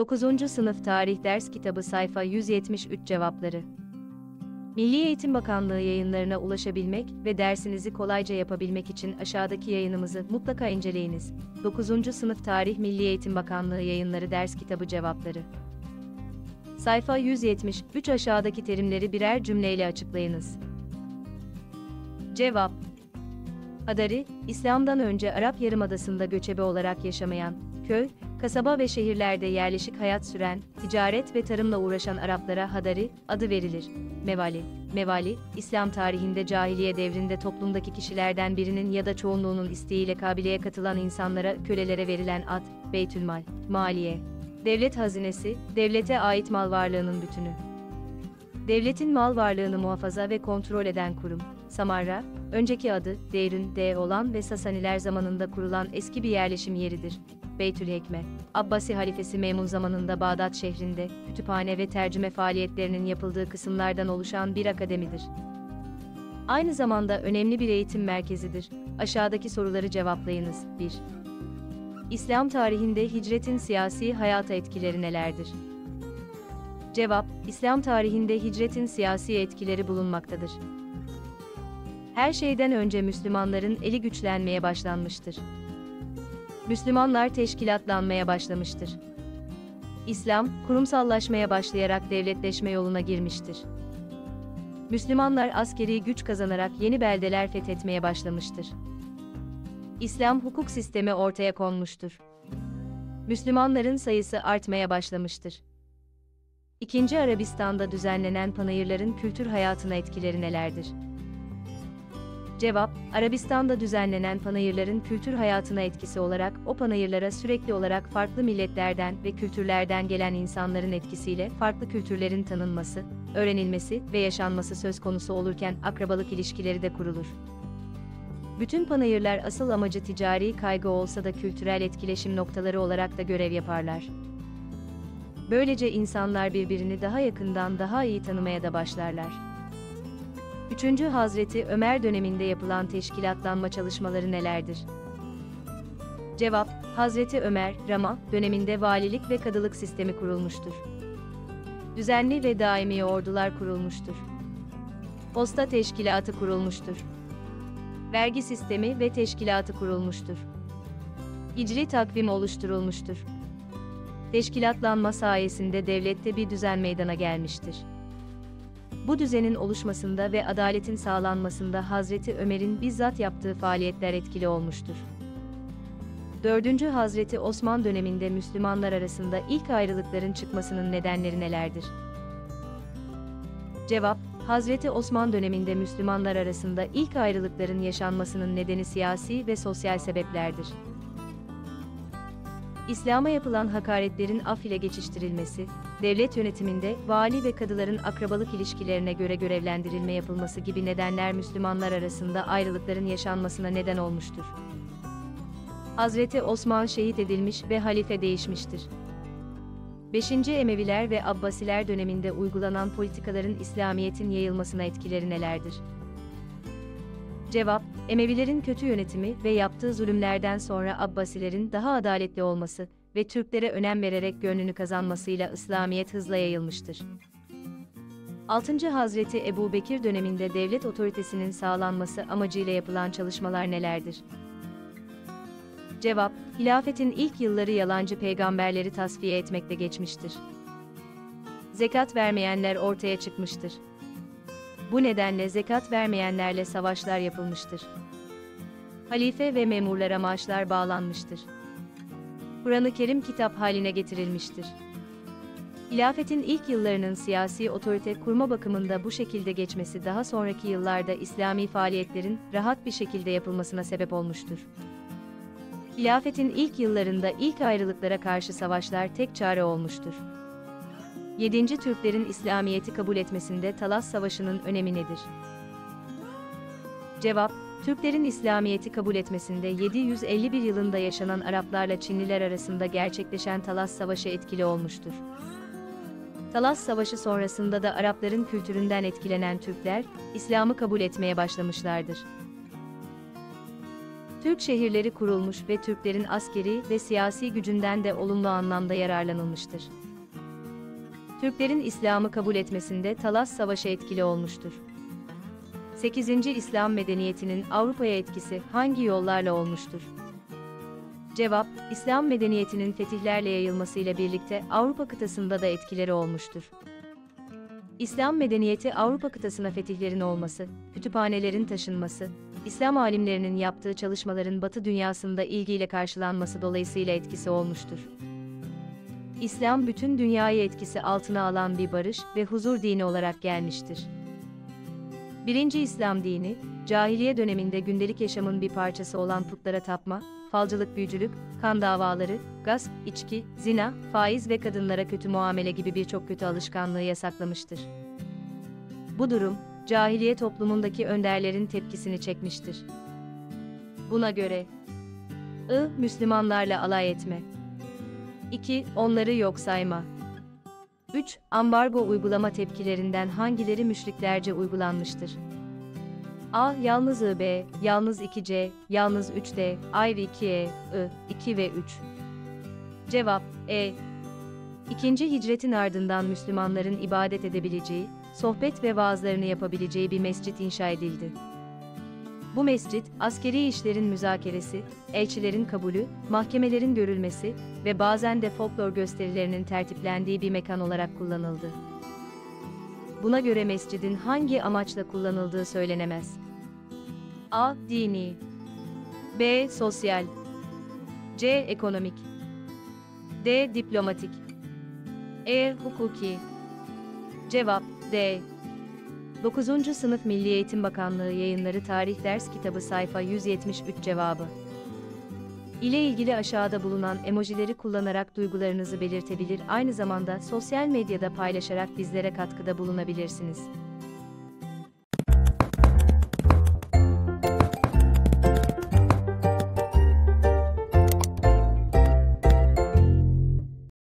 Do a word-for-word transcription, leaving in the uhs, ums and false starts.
dokuzuncu Sınıf Tarih Ders Kitabı Sayfa yüz yetmiş üç Cevapları. Milli Eğitim Bakanlığı yayınlarına ulaşabilmek ve dersinizi kolayca yapabilmek için aşağıdaki yayınımızı mutlaka inceleyiniz. dokuzuncu Sınıf Tarih Milli Eğitim Bakanlığı Yayınları Ders Kitabı Cevapları. Sayfa yüz yetmiş üç Aşağıdaki terimleri birer cümleyle açıklayınız. Cevap: Hadari, İslam'dan önce Arap Yarımadası'nda göçebe olarak yaşamayan, köy, kasaba ve şehirlerde yerleşik hayat süren, ticaret ve tarımla uğraşan Araplara Hadari adı verilir. Mevali, Mevali, İslam tarihinde cahiliye devrinde toplumdaki kişilerden birinin ya da çoğunluğunun isteğiyle kabileye katılan insanlara, kölelere verilen ad, Beytülmal, maliye. Devlet hazinesi, devlete ait mal varlığının bütünü. Devletin mal varlığını muhafaza ve kontrol eden kurum. Samarra, önceki adı, Deyrün, D olan ve Sasaniler zamanında kurulan eski bir yerleşim yeridir. Beytülhekme, Abbasi halifesi Memun zamanında Bağdat şehrinde, kütüphane ve tercüme faaliyetlerinin yapıldığı kısımlardan oluşan bir akademidir. Aynı zamanda önemli bir eğitim merkezidir. Aşağıdaki soruları cevaplayınız. bir. İslam tarihinde hicretin siyasi hayata etkileri nelerdir? Cevap: İslam tarihinde hicretin siyasi etkileri bulunmaktadır. Her şeyden önce Müslümanların eli güçlenmeye başlanmıştır. Müslümanlar teşkilatlanmaya başlamıştır. İslam, kurumsallaşmaya başlayarak devletleşme yoluna girmiştir. Müslümanlar askeri güç kazanarak yeni beldeler fethetmeye başlamıştır. İslam hukuk sistemi ortaya konmuştur. Müslümanların sayısı artmaya başlamıştır. İkinci Arabistan'da düzenlenen panayırların kültür hayatına etkileri nelerdir? Cevap: Arabistan'da düzenlenen panayırların kültür hayatına etkisi olarak o panayırlara sürekli olarak farklı milletlerden ve kültürlerden gelen insanların etkisiyle farklı kültürlerin tanınması, öğrenilmesi ve yaşanması söz konusu olurken akrabalık ilişkileri de kurulur. Bütün panayırlar asıl amacı ticari kaygı olsa da kültürel etkileşim noktaları olarak da görev yaparlar. Böylece insanlar birbirini daha yakından daha iyi tanımaya da başlarlar. üçüncü Hazreti Ömer döneminde yapılan teşkilatlanma çalışmaları nelerdir? Cevap: Hazreti Ömer, Rama döneminde valilik ve kadılık sistemi kurulmuştur. Düzenli ve daimi ordular kurulmuştur. Posta teşkilatı kurulmuştur. Vergi sistemi ve teşkilatı kurulmuştur. Hicri takvim oluşturulmuştur. Teşkilatlanma sayesinde devlette bir düzen meydana gelmiştir. Bu düzenin oluşmasında ve adaletin sağlanmasında Hazreti Ömer'in bizzat yaptığı faaliyetler etkili olmuştur. dördüncü Hazreti Osman döneminde Müslümanlar arasında ilk ayrılıkların çıkmasının nedenleri nelerdir? Cevap: Hazreti Osman döneminde Müslümanlar arasında ilk ayrılıkların yaşanmasının nedeni siyasi ve sosyal sebeplerdir. İslam'a yapılan hakaretlerin af ile geçiştirilmesi, devlet yönetiminde vali ve kadıların akrabalık ilişkilerine göre görevlendirilme yapılması gibi nedenler Müslümanlar arasında ayrılıkların yaşanmasına neden olmuştur. Hazreti Osman şehit edilmiş ve halife değişmiştir. beşinci Emeviler ve Abbasiler döneminde uygulanan politikaların İslamiyet'in yayılmasına etkileri nelerdir? Cevap: Emevilerin kötü yönetimi ve yaptığı zulümlerden sonra Abbasilerin daha adaletli olması ve Türklere önem vererek gönlünü kazanmasıyla İslamiyet hızla yayılmıştır. altıncı Hazreti Ebubekir döneminde devlet otoritesinin sağlanması amacıyla yapılan çalışmalar nelerdir? Cevap: Hilafetin ilk yılları yalancı peygamberleri tasfiye etmekle geçmiştir. Zekat vermeyenler ortaya çıkmıştır. Bu nedenle zekat vermeyenlerle savaşlar yapılmıştır. Halife ve memurlara maaşlar bağlanmıştır. Kur'an-ı Kerim kitap haline getirilmiştir. Hilafetin ilk yıllarının siyasi otorite kurma bakımında bu şekilde geçmesi daha sonraki yıllarda İslami faaliyetlerin rahat bir şekilde yapılmasına sebep olmuştur. Hilafetin ilk yıllarında ilk ayrılıklara karşı savaşlar tek çare olmuştur. yedinci Türklerin İslamiyet'i kabul etmesinde Talas Savaşı'nın önemi nedir? Cevap: Türklerin İslamiyet'i kabul etmesinde yedi yüz elli bir yılında yaşanan Araplarla Çinliler arasında gerçekleşen Talas Savaşı etkili olmuştur. Talas Savaşı sonrasında da Arapların kültüründen etkilenen Türkler, İslam'ı kabul etmeye başlamışlardır. Türk şehirleri kurulmuş ve Türklerin askeri ve siyasi gücünden de olumlu anlamda yararlanılmıştır. Türklerin İslam'ı kabul etmesinde Talas Savaşı etkili olmuştur. sekizinci İslam medeniyetinin Avrupa'ya etkisi hangi yollarla olmuştur? Cevap, İslam medeniyetinin fetihlerle yayılmasıyla birlikte Avrupa kıtasında da etkileri olmuştur. İslam medeniyeti Avrupa kıtasına fetihlerin olması, kütüphanelerin taşınması, İslam alimlerinin yaptığı çalışmaların Batı dünyasında ilgiyle karşılanması dolayısıyla etkisi olmuştur. İslam bütün dünyayı etkisi altına alan bir barış ve huzur dini olarak gelmiştir. Birinci İslam dini, cahiliye döneminde gündelik yaşamın bir parçası olan putlara tapma, falcılık, büyücülük, kan davaları, gasp, içki, zina, faiz ve kadınlara kötü muamele gibi birçok kötü alışkanlığı yasaklamıştır. Bu durum, cahiliye toplumundaki önderlerin tepkisini çekmiştir. Buna göre I. Müslümanlarla alay etme. iki. Onları yok sayma. üç. Ambargo uygulama tepkilerinden hangileri müşriklerce uygulanmıştır? A. Yalnız I. B. Yalnız iki C. Yalnız üç D. Ayrı iki E. I. iki ve üç. Cevap E. İkinci hicretin ardından Müslümanların ibadet edebileceği, sohbet ve vaazlarını yapabileceği bir mescit inşa edildi. Bu mescit, askeri işlerin müzakeresi, elçilerin kabulü, mahkemelerin görülmesi ve bazen de folklor gösterilerinin tertiplendiği bir mekan olarak kullanıldı. Buna göre mescidin hangi amaçla kullanıldığı söylenemez. A. Dini. B. Sosyal. C. Ekonomik. D. Diplomatik. E. Hukuki. Cevap D. dokuzuncu Sınıf Milli Eğitim Bakanlığı Yayınları Tarih Ders Kitabı sayfa yüz yetmiş üç cevabı. İle ilgili aşağıda bulunan emojileri kullanarak duygularınızı belirtebilir, aynı zamanda sosyal medyada paylaşarak bizlere katkıda bulunabilirsiniz.